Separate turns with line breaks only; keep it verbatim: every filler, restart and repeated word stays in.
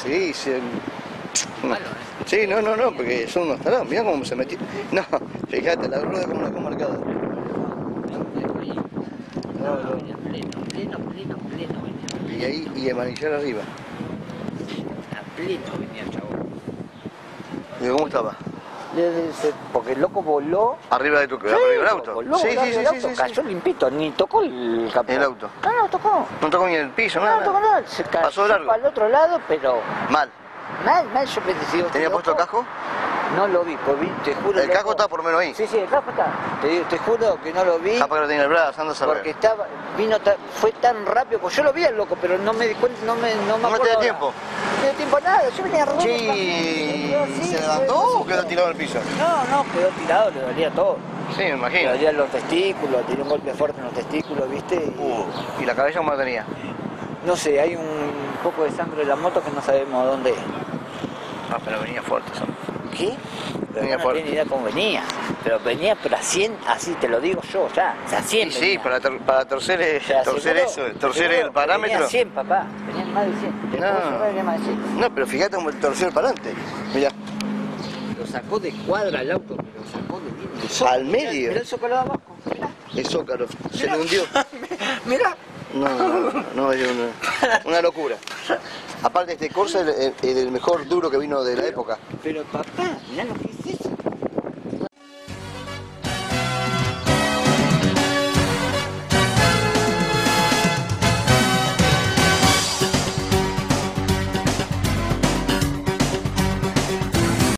Sí, sí. No.
Malo, ¿eh?
Sí, no, no, no, porque son unos tarados. Mirá cómo se metió. No, fíjate, la rueda como la dejó marcada.
No, no, venía pleno, pleno, pleno, pleno venía.
Y ahí, y el manillar arriba.
A pleno venía el chabón.
Digo, ¿cómo estaba?
Porque el loco voló.
Arriba de tu
Sí,
arriba del auto.
voló,
sí,
voló
sí, sí,
el
sí,
auto,
sí,
cayó
sí.
limpito, ni tocó el capó.
El auto.
No, no tocó.
No tocó ni el piso,
No,
nada.
no tocó nada. Se cayó
Pasó de largo.
para el otro lado, pero
Mal.
mal, mal. Yo pensé, digo,
¿Tenía
¿este
puesto
loco?
casco?
No lo vi, pues vi, te juro.
El
loco.
casco está por lo menos ahí.
Sí, sí, el casco está. Te, digo, te juro que no lo vi.
Capaz que lo tenía el brazo, anda a saber.
Porque estaba, vino, ta- fue tan rápido, pues yo lo vi al loco, pero no me di cuenta, no me, no me
¿No me
acuerdo
te da
ahora.
tiempo?
No me dio tiempo a nada, yo venía redondo.
Sí.
Sí,
¿Se
fue-
levantó o quedó tirado en el piso?
No, no, quedó tirado, le dolía todo.
Sí, me
Le
imagino.
dolían los testículos, tenía un golpe fuerte en los testículos, ¿viste? Y,
Uh, ¿y la cabeza cómo la tenía?
no sé, hay un poco de sangre en la moto que no sabemos dónde es.
Ah, pero venía fuerte eso.
¿Qué? Pero
Venía
no
fuerte.
tenía idea cómo venía. Pero venía pero a cien, así te lo digo yo, ya. O sea, a cien
Sí, sí,
venía.
para, ter- para torcer, eh,
O sea,
torcer
seguro-
eso, torcer
seguro
el parámetro.
Venía cien, papá. Venía más de cien. Te
No.
puedo jurar que venía más de cien.
No, pero fíjate cómo el torcer para adelante. Mirá,
Lo sacó de cuadra el auto, lo sacó de bien. El zócalo,
al medio.
Mirá el zócalo de abajo, mirá.
El zócalo, se le hundió.
Mirá.
No, no, no, es una, una locura. Aparte este Corsa es el, el- el mejor duro que vino de la época.
Pero papá, mirá lo que hizo.